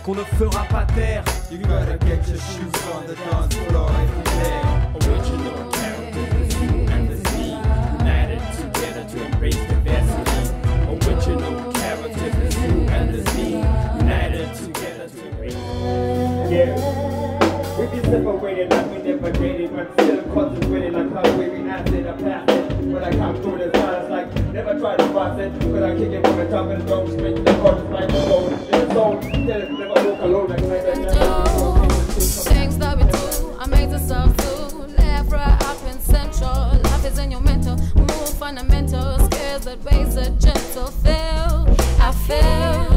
qu'on ne fera pas taire. You gotta get your shoes on the dance floor if you dare. Original characters, the you and the Z, united together to embrace diversity. Original characters, the you and the Z, united together to embrace. Yeah, we be separated like we never dated, but still concentrated like how we reacted or passed it. When I come through the silence, like never try to pass it. When I kick it from the top and the drum, straight to the chorus like the soul. In the soul, tell it never walk alone like things that we do, I make the stuff do. Never up in central, life is in your mental. Move fundamental, skills that raise a gentle feel. I feel